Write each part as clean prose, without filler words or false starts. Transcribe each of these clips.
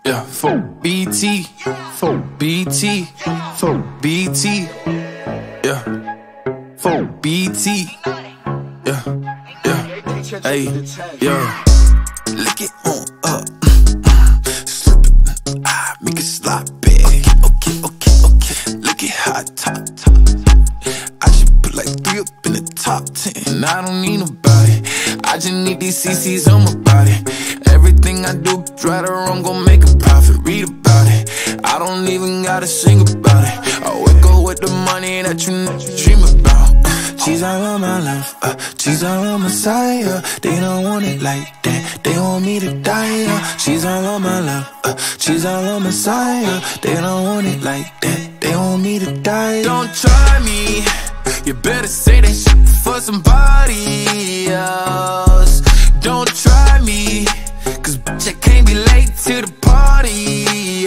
Yeah, for BT, for BT, for BT, yeah, for BT, yeah, yeah, hey, yeah. Lick it on up, slurp it, make it sloppy. Okay. Look at how I top. I just put like 3 up in the top 10. I don't need nobody. I just need these CCs on my body. Everything I do, right or wrong, gon' make a profit. Read about it. I don't even gotta sing about it. I wake up with the money that you dream about. She's all on my life, she's all on my side. They don't want it like that, they want me to die. She's all on my life, she's all on my side. They don't want it like that, they want me to die. Don't try me, you better say that shit for somebody else. Don't try me, cause bitch I can't be late to the party.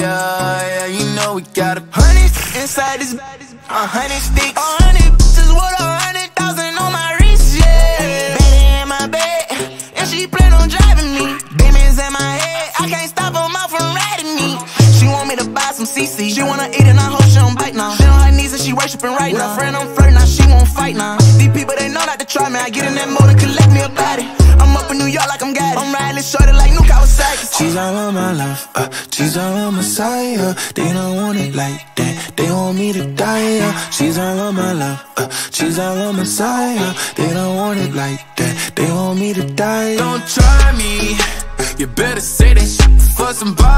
Yeah, you know we got 100 inside this, 100 sticks, 100 bitches with 100,000 on my wrist, yeah. Baby in my bed, and she plan on driving me. Demons in my head, I can't stop her mouth from riding me. She want me to buy some CC, she wanna eat and I hope she don't bite now. She on her knees and she worshiping right now. Friend I'm flirting, now she won't fight now. These people they know not to try me, I get in that mode and collect me a body. I'm up in New York like I'm got it. I'm riding shorty like New Kawasaki. She's all on my life, she's all on my side. They don't want it like that, they want me to die. She's all on my life, she's all on my side. They don't want it like that, they want me to die. Don't try me, you better say that shit for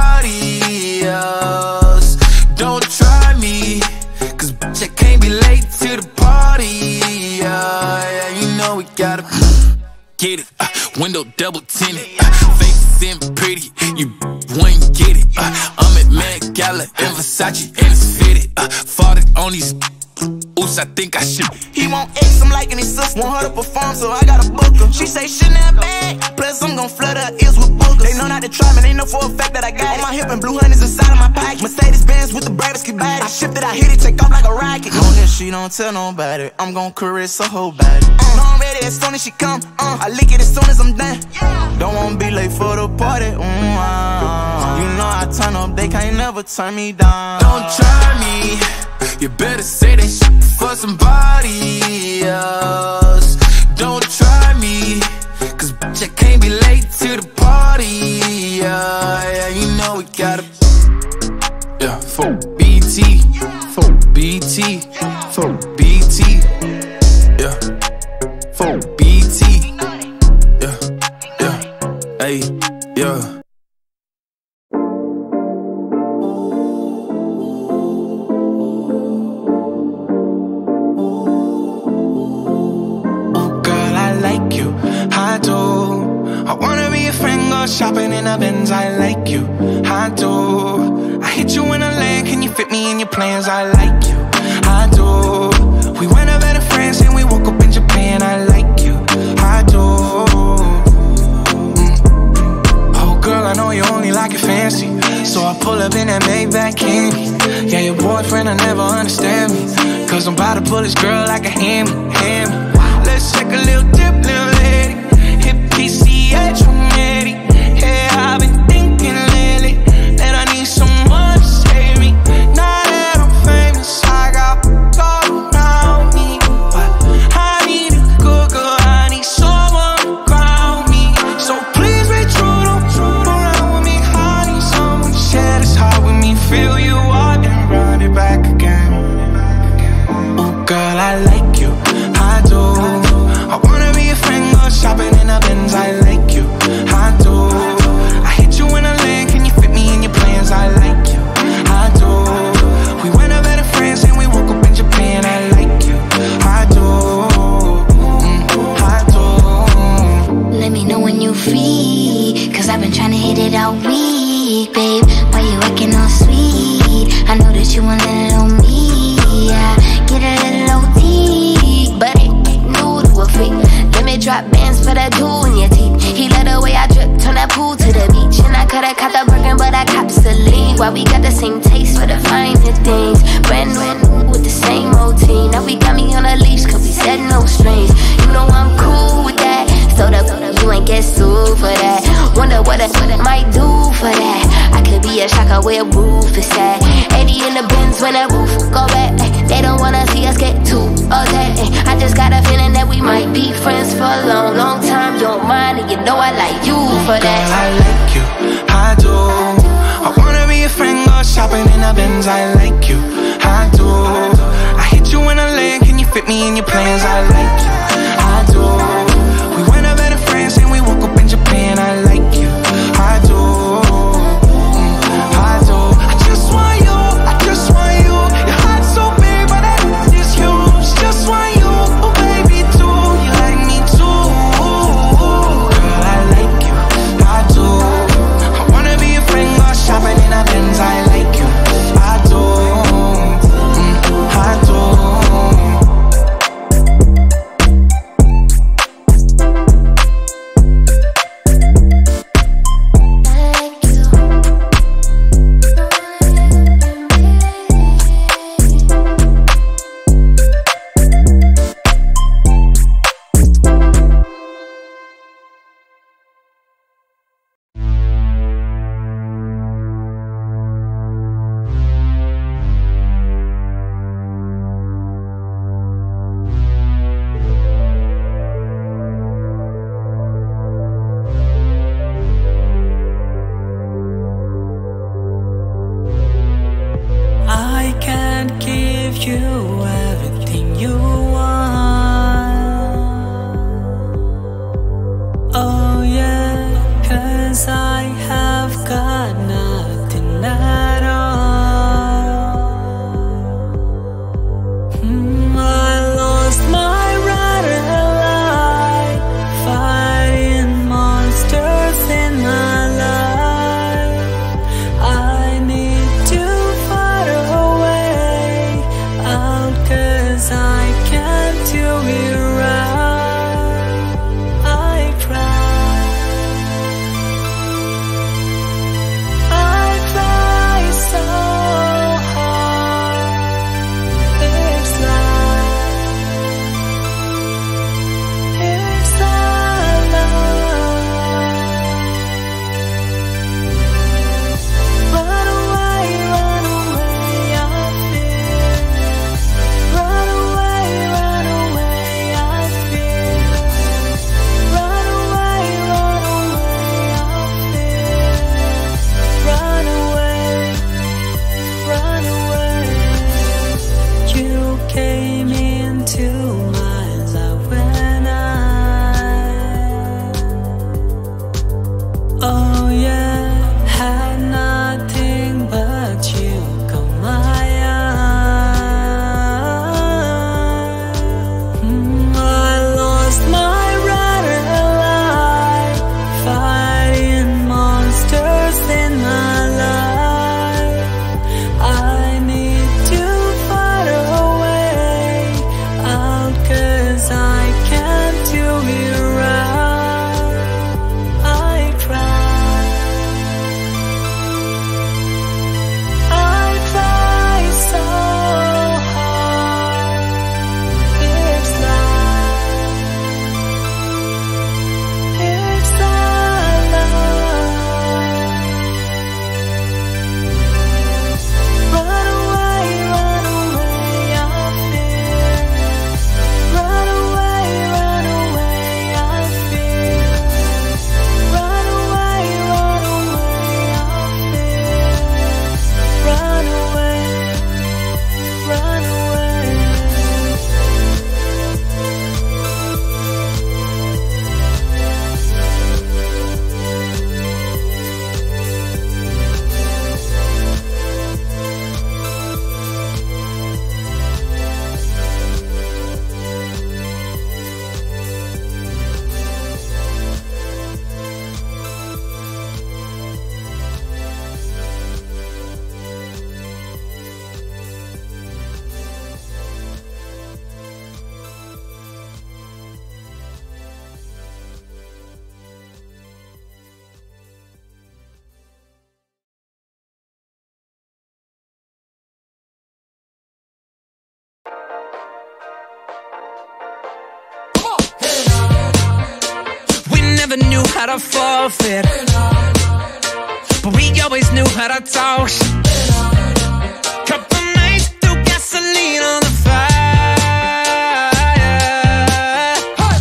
somebody else. Don't try me, cause bitch I can't be late to the party. Yeah, you know we gotta get it, window double tinted, face in pretty, you wouldn't get it. I'm at Met Gala and Versace and it's fitted. Fought it on these oops, I think I should. He want X, I'm liking his sister. Want her to perform, so I gotta book her. She say she not bad, plus I'm gon' flood her ears with boogers. They know not to try me, they know for a fact that I got it. On my hip and blue honey's inside of my pocket. Mercedes Benz with the bravest body. I shipped it, I hit it, take off like a rocket. Long as she don't tell nobody, I'm gon' caress her whole body. Know I'm ready as soon as she come, I lick it as soon as I'm done. Don't wanna be late for the party, You know I turn up, they can't never turn me down. Don't try me, you better say that shit for somebody else. Don't try me, cause bitch I can't be late to the party. Yeah, you know we gotta, yeah, for BT, for BT, for BT, yeah, for BT, yeah, hey, yeah. I wanna be a friend, go shopping in a Benz, I like you, I do. I hit you in a lane, can you fit me in your plans, I like you, I do. We went out better friends and we woke up in Japan, I like you, I do. Oh girl, I know you only like it fancy, so I pull up in that Maybach candy. Yeah, your boyfriend will never understand me, cause I'm about to pull this girl like a hammy. Let's take a little dip, little lady. Hit PCH from Eddie. Yeah, I've been thinking lately that I need someone to save me. Now that I'm famous, I got all around me, but I need a good girl, I need someone to ground me. So please be true, don't around with me. I need someone to share this heart with me, fill you up and run it back again. Oh girl, I like you, I do. I wanna be a friend, go shopping in a Benz, I like you, I do. I hit you in a lane, can you fit me in your plans, I like you, I do. We went out better friends and we woke up in Japan, I like you, I do, I do. Let me know when you free, cause I've been trying to hit it all week, babe. Why you acting all sweet? I know that you want a little me, yeah. Get a little OT, but a freak. Let me drop bands for that jewel in your teeth. He let the way I drip, turn that pool to the beach. And I coulda caught the Birkin, but I copped the lead. Why we got the same taste for the finer things. Brand new with the same routine. Now we got me on a leash, cause we said no strings. You know I'm cool with that. So you ain't get sued for that. Wonder what I might do for that. I could be a shot America where roof is at. 80 in the Benz when that roof go back. They don't wanna see us get too upset. I just got a feeling that we might be friends for a long, long time. You don't mind, and you know I like you for that. Girl, I like you, I do. I wanna be a friend, go shopping in the Benz. I like you, I do. I hit you in a leg, can you fit me in your plans? I like you, I do. We went up better friends and we woke up in Japan. I like you, I do. I do. I just want you, I just want you. Your heart's so big, but that is huge. Just want you, oh baby, too. You like me too. Girl, I like you, I do. I wanna be a friend, go shopping in a Benz. I like you, I do. I do. never knew how to forfeit. but we always knew how to talk. Couple nights threw gasoline on the fire.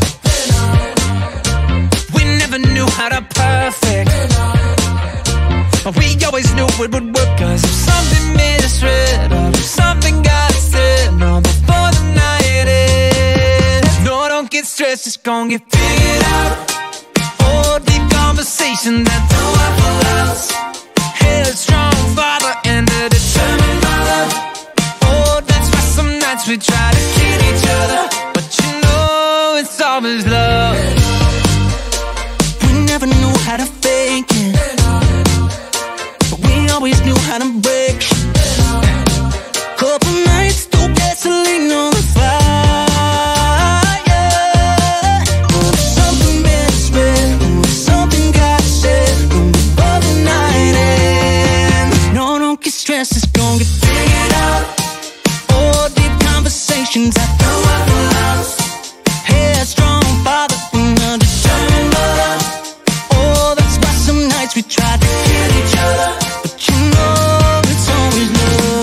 We never knew how to perfect, but we always knew it would work. Cause if something made us red, or if something got us said, no, before the night ends. No, don't get stressed, it's gon' get figured out. Oh, deep conversations that don't have a loss. Headstrong father and a determined mother. Oh, that's why some nights we try to kill each other, but you know it's always love. We never knew how to fake it, but we always knew how to break. Couple nights threw gasoline on the fire. Something made us red, something got said before the night ends. No, don't get stressed, it's gon' get figured out. Oh, deep conversations I throw out the house. Headstrong father and a determined mother. Oh, that's why some nights we try to kill each other, but you know it's always love.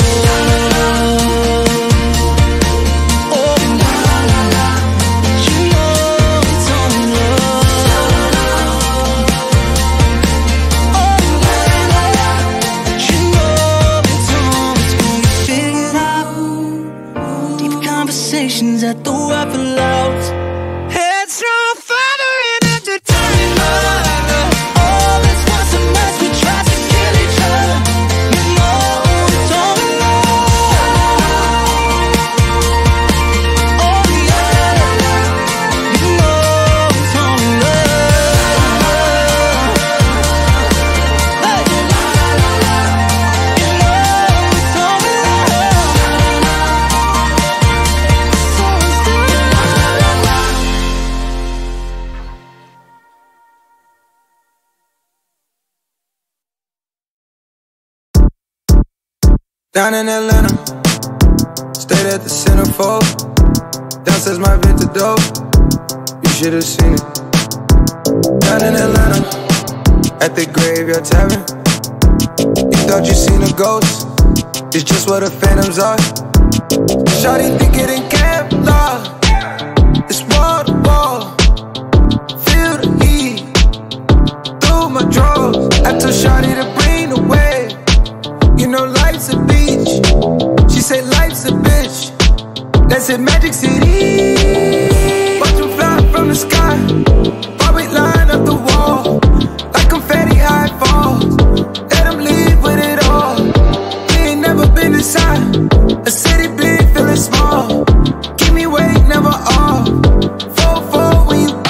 Oh, la la la la, but you know it's always love. Oh, la la la, but you know it's always gonna get figured out. Deep conversations at the Waffle House. Headstrong father and a determined mother. Oh, that's why some nights we try to kill each other. You know it's always love. Oh, la la la, you know it's always love. Hey, la la la, you know it's always Down in Atlanta, stayed at the centerfold. Downstairs my Venta dope, you should've seen it. Down in Atlanta, at the Graveyard Tavern, you thought you seen a ghost, it's just what the phantoms are. Shawty think it in Kevlar, it's wall to wall. Feel the heat through my drawers. I told Shawty to bring the wave, you know life's a beach. She say life's a bitch, that's in Magic City. Watch them fly from the sky, while we line up the wall, like confetti high falls. Let them leave with it all. We ain't never been inside a city big, feeling small. Give me weight, never off. 4-4 when you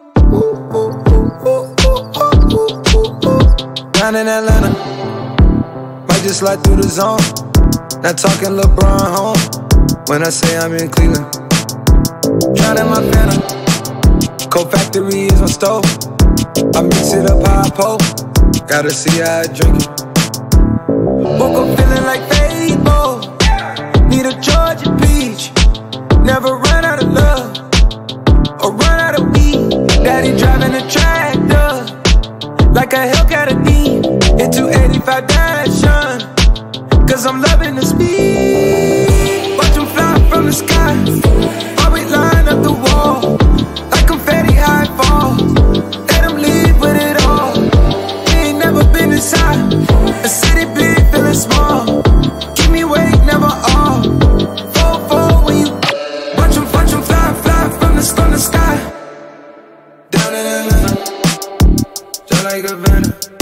down in Atlanta, might just slide through the zone. Not talking LeBron home when I say I'm in Cleveland. Drowning my Fanta, Coke Factory is my stove. I mix it up how I pour, gotta see how I drink it. Woke up feeling like Fable, need a Georgia peach. Never run out of love, or run out of weed. Daddy driving a tractor, like a Hellcat a D, into 85 Dashun, cause I'm loving the speed. Watch them fly from the sky, while we line up the wall, like confetti high falls. Let them leave with it all. We ain't never been inside a city big, feeling small. Give me weight, never off. 4-4 when you watch them fly from the sky. Down in Atlanta, just like a Vanna.